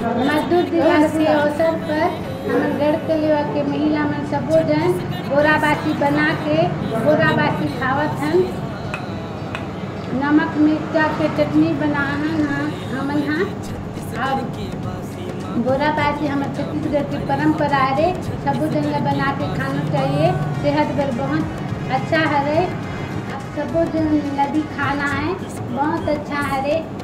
मजदूर दिवस के अवसर पर हम गढ़कलिया के महिला मन सबो जन बोराबासी बना के बोराबासी खावत हन। नमक मिर्चा के चटनी बनाहन हमन और बोराबासी हमारे छत्तीसगढ़ की परंपरा है। सबो जन ला बना के खाना चाहिए, सेहत बर बहुत अच्छा है। सबो जन ला भी खाना है, बहुत अच्छा है।